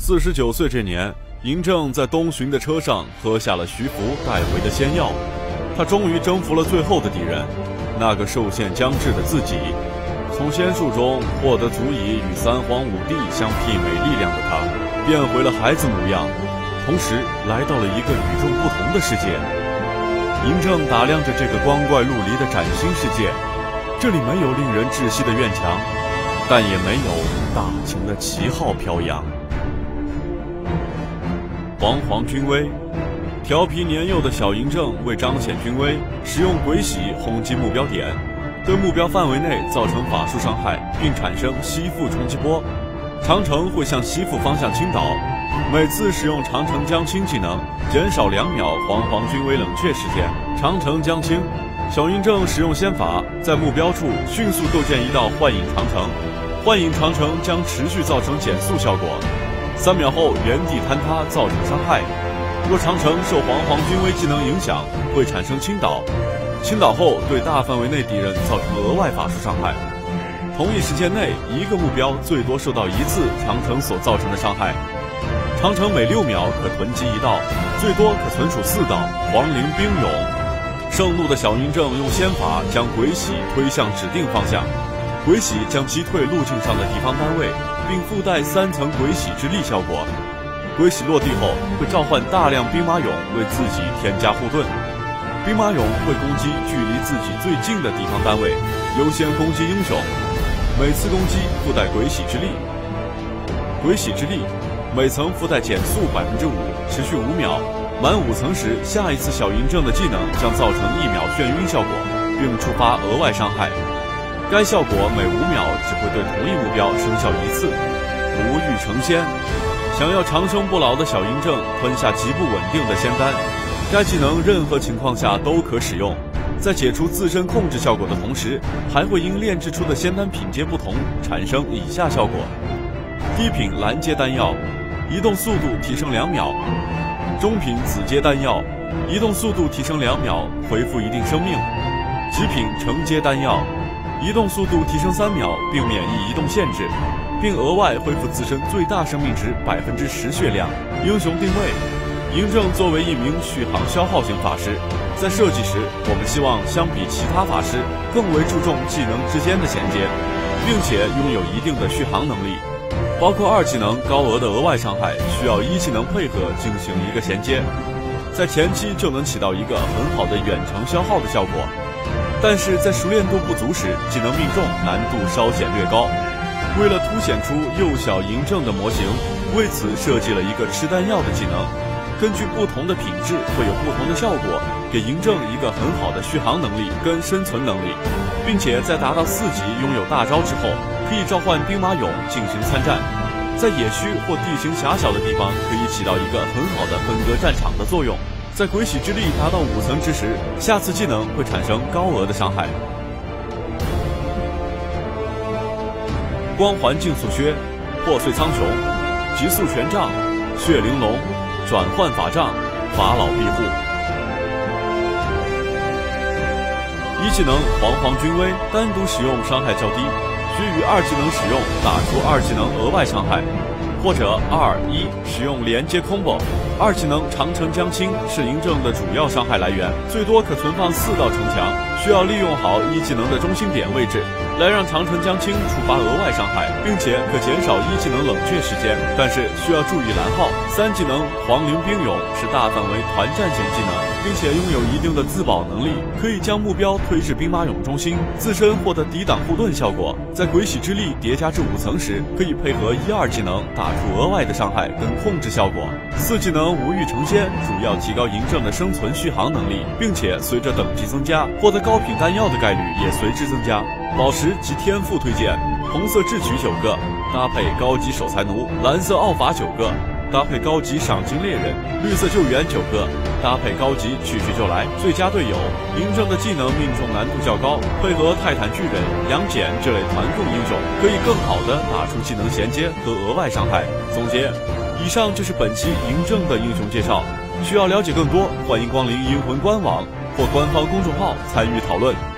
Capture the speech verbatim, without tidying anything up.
四十九岁这年，嬴政在东巡的车上喝下了徐福带回的仙药，他终于征服了最后的敌人，那个受限将至的自己。从仙术中获得足以与三皇五帝相媲美力量的他，变回了孩子模样，同时来到了一个与众不同的世界。嬴政打量着这个光怪陆离的崭新世界，这里没有令人窒息的院墙，但也没有大秦的旗号飘扬。煌煌军威，调皮年幼的小嬴政为彰显军威，使用鬼玺轰击目标点，对目标范围内造成法术伤害，并产生吸附冲击波，长城会向吸附方向倾倒。每次使用长城将倾技能，减少两秒煌煌军威冷却时间。长城将倾，小嬴政使用仙法，在目标处迅速构建一道幻影长城，幻影长城将持续造成减速效果，三秒后原地坍塌造成伤害。若长城受煌煌军威技能影响，会产生倾倒，倾倒后对大范围内敌人造成额外法术伤害。同一时间内，一个目标最多受到一次长城所造成的伤害。长城每六秒可囤积一道，最多可存储四道。皇陵兵勇，盛怒的小嬴政用仙法将鬼玺推向指定方向，鬼玺将击退路径上的敌方单位，并附带三层鬼玺之力效果。鬼玺落地后会召唤大量兵马俑为自己添加护盾，兵马俑会攻击距离自己最近的敌方单位，优先攻击英雄，每次攻击附带鬼玺之力。鬼玺之力每层附带减速 百分之五， 持续五秒，满五层时，下一次小嬴政的技能将造成一秒眩晕效果，并触发额外伤害。该效果每五秒只会对同一目标生效一次。无欲成仙，想要长生不老的小嬴政吞下极不稳定的仙丹，该技能任何情况下都可使用，在解除自身控制效果的同时，还会因炼制出的仙丹品阶不同产生以下效果：低品蓝阶丹药，移动速度提升两秒；中品紫阶丹药，移动速度提升两秒，恢复一定生命；极品橙阶丹药，移动速度提升三秒，并免疫移动限制，并额外恢复自身最大生命值 百分之十 血量。英雄定位，嬴政作为一名续航消耗型法师，在设计时我们希望相比其他法师更为注重技能之间的衔接，并且拥有一定的续航能力，包括二技能高额的额外伤害需要一技能配合进行一个衔接，在前期就能起到一个很好的远程消耗的效果，但是在熟练度不足时，技能命中难度稍显略高。为了凸显出幼小嬴政的模型，为此设计了一个吃丹药的技能，根据不同的品质会有不同的效果，给嬴政一个很好的续航能力跟生存能力，并且在达到四级拥有大招之后，可以召唤兵马俑进行参战，在野区或地形狭小的地方可以起到一个很好的分割战场的作用。在鬼玺之力达到五层之时，下次技能会产生高额的伤害。光环竞速靴，破碎苍穹，极速权杖，血玲珑，转换法杖，法老庇护。一技能煌煌军威，单独使用伤害较低，需与二技能使用打出二技能额外伤害，或者二一使用连接 combo。二技能长城将倾是嬴政的主要伤害来源，最多可存放四道城墙，需要利用好一技能的中心点位置，来让长城将倾触发额外伤害，并且可减少一技能冷却时间，但是需要注意蓝耗。三技能皇陵兵勇是大范围团战型技能，并且拥有一定的自保能力，可以将目标推至兵马俑中心，自身获得抵挡护盾效果。在鬼玺之力叠加至五层时，可以配合一二技能打出额外的伤害跟控制效果。四技能无欲成仙主要提高嬴政的生存续航能力，并且随着等级增加，获得高品丹药的概率也随之增加。宝石及天赋推荐：红色智取九个，搭配高级守财奴；蓝色奥法九个，搭配高级赏金猎人；绿色救援九个，搭配高级去去就来。最佳队友，嬴政的技能命中难度较高，配合泰坦巨人、杨戬这类团控英雄，可以更好的打出技能衔接和额外伤害。总结，以上就是本期嬴政的英雄介绍。需要了解更多，欢迎光临银魂官网或官方公众号参与讨论。